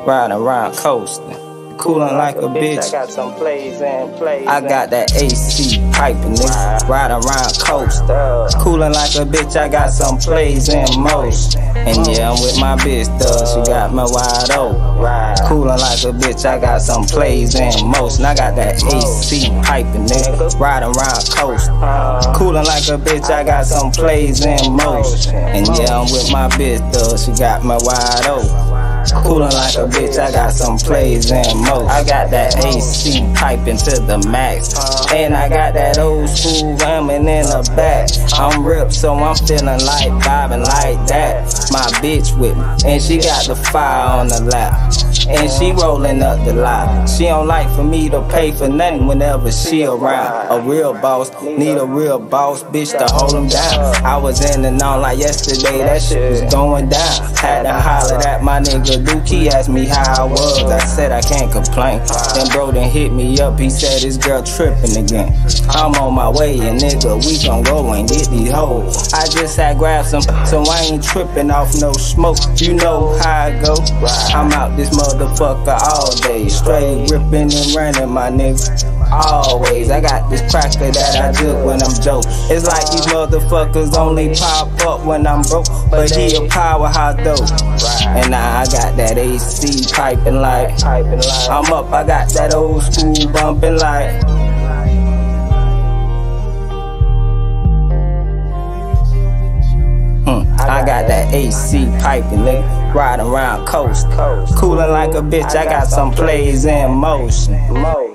riding around coasting, coolin' like a bitch. I got some plays and plays. I got that AC piping, nigga, riding around coastin', coolin' like a bitch. I got some plays in motion, and yeah, I'm with my bitch, thug. She got me wide open, coolin' like a bitch. I got some plays in motion. I got that AC piping, nigga, riding around coastin', coolin' like a bitch. I got some plays in motion, and yeah, I'm with my bitch, thug. She got me wide open, coolin' like a bitch. I got some plays in motion. I got that AC piping to the max, and I got that old school ramming in the back. I'm ripped, so I'm feeling like vibing like that. My bitch with me, and she got the fire on the lap, and she rolling up the lot. She don't like for me to pay for nothing whenever she around. A real boss need a real boss bitch to hold him down. I was in and on like yesterday, that shit was going down. Had to holler at my nigga Duke, he asked me how I was. I said I can't complain. Then bro then hit me up, he said his girl tripping again. I'm on my way, and nigga, we gon' go and get these hoes. I just had grabbed some, so I ain't tripping off no smoke. You know how I go. I'm out this motherfucker all day, straight ripping and running, my nigga. Always, I got this cracker that I took when I'm joke. It's like these motherfuckers only pop up when I'm broke, but he a powerhouse though. And now I got that AC piping like I'm up. I got that old school bumping like. I got that AC piping, nigga, riding around coast, coolin' like a bitch. I got some plays in motion.